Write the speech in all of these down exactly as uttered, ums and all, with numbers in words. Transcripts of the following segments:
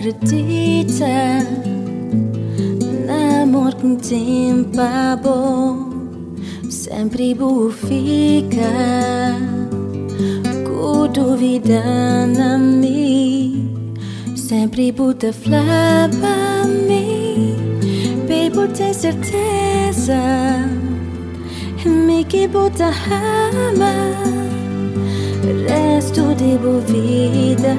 acredita no amor que um tempo bom, sempre boa fika, com duvida na mim, sempre bota flaba mim, baby tem certeza, me que bota ama, resto de boa vida.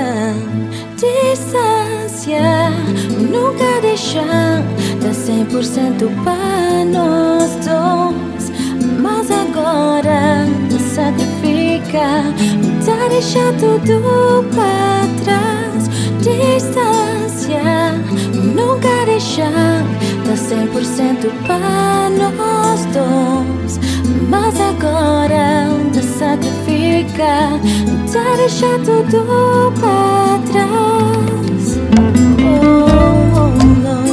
Distancia, nunca deixar, dá cem por cento para nós dois. Mas agora, te sacrifica, tá deixar tudo para trás. Distância, nunca deixar, dá cem por cento para nós dois. Mas agora, te sacrifica, tá deixar tudo para trás. Oh, oh, no.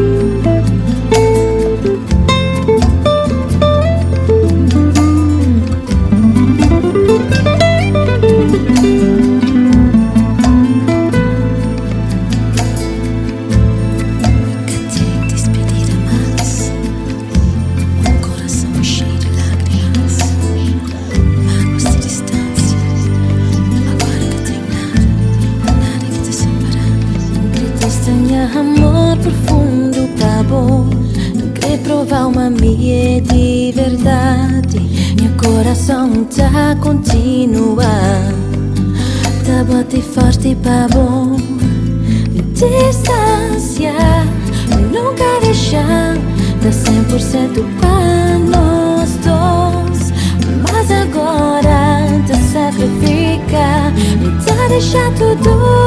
Dispidida mais, um coração cheio de lagrimas, mágoas de distância. Agora que tem nada, nada que te separar. Nkre tenha amor profundo para bom, Nkre provau uma minha de verdade. Meu coração tá continua, tá bati forte para bom. Distância, nunca deixar, dá cem por cento para nós dois. Mas agora te sacrifica, tá deixar tudo